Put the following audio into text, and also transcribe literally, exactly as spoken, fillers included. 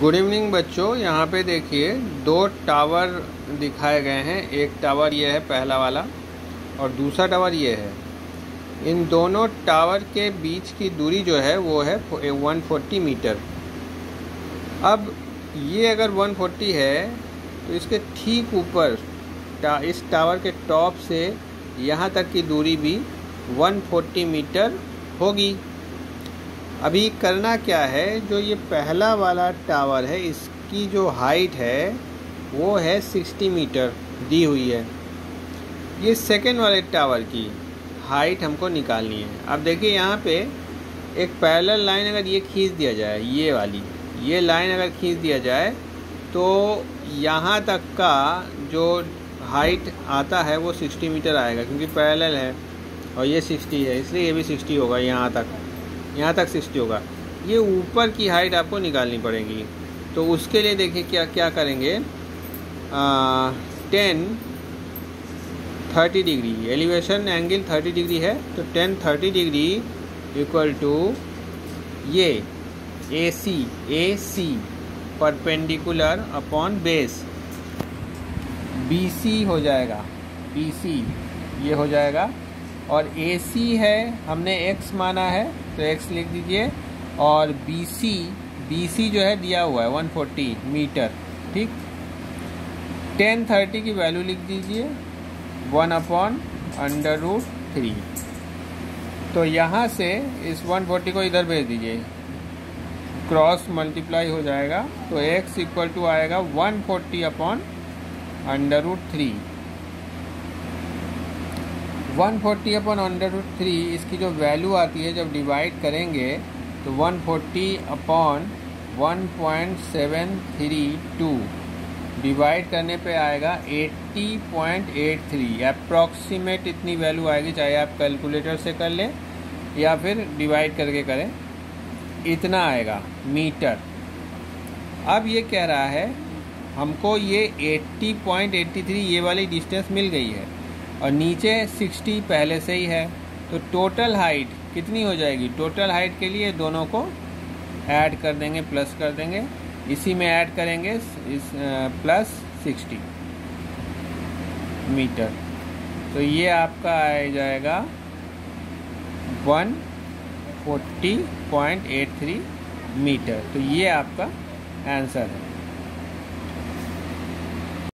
Good evening बच्चों, यहाँ पे देखिए दो टावर दिखाए गए हैं। एक टावर ये है पहला वाला और दूसरा टावर ये है। इन दोनों टावर के बीच की दूरी जो है वो है एक सौ चालीस मीटर। अब ये अगर एक सौ चालीस है तो इसके ठीक ऊपर टा, इस टावर के टॉप से यहाँ तक की दूरी भी एक सौ चालीस मीटर होगी। अभी करना क्या है, जो ये पहला वाला टावर है इसकी जो हाइट है वो है साठ मीटर दी हुई है। ये सेकेंड वाले टावर की हाइट हमको निकालनी है। अब देखिए यहाँ पे एक पैरेलल लाइन अगर ये खींच दिया जाए, ये वाली ये लाइन अगर खींच दिया जाए तो यहाँ तक का जो हाइट आता है वो साठ मीटर आएगा, क्योंकि पैरेलल है और ये साठ है, इसलिए ये भी साठ होगा। यहाँ तक यहाँ तक साठ होगा। ये ऊपर की हाइट आपको निकालनी पड़ेगी। तो उसके लिए देखिए क्या क्या करेंगे। Tan thirty degree elevation angle thirty degree है, तो tan thirty degree equal to ये A C A C perpendicular upon base B C हो जाएगा। बी सी ये हो जाएगा और ए सी है, हमने x माना है तो x लिख दीजिए। और बी सी बी सी जो है दिया हुआ है एक सौ चालीस मीटर, ठीक। टेन थर्टी की वैल्यू लिख दीजिए one upon under root three. तो यहाँ से इस एक सौ चालीस को इधर भेज दीजिए, क्रॉस मल्टीप्लाई हो जाएगा तो x इक्वल टू आएगा एक सौ चालीस अपॉन अंडर रूट थ्री। एक सौ चालीस अपॉन अंडर रूट थ्री इसकी जो वैल्यू आती है जब डिवाइड करेंगे तो एक सौ चालीस upon one point seven three two divide करने पे आएगा अस्सी पॉइंट एट थ्री। अप्रॉक्सीमेट इतनी वैल्यू आएगी, चाहे आप कैलकुलेटर से कर लें या फिर डिवाइड करके करें, इतना आएगा मीटर। अब ये कह रहा है हमको ये अस्सी पॉइंट एट थ्री ये वाली डिस्टेंस मिल गई है और नीचे साठ पहले से ही है, तो टोटल हाइट कितनी हो जाएगी। टोटल हाइट के लिए दोनों को ऐड कर देंगे, प्लस कर देंगे, इसी में ऐड करेंगे इस प्लस साठ मीटर। तो ये आपका आ जाएगा एक सौ चालीस पॉइंट एट थ्री मीटर। तो ये आपका आंसर है।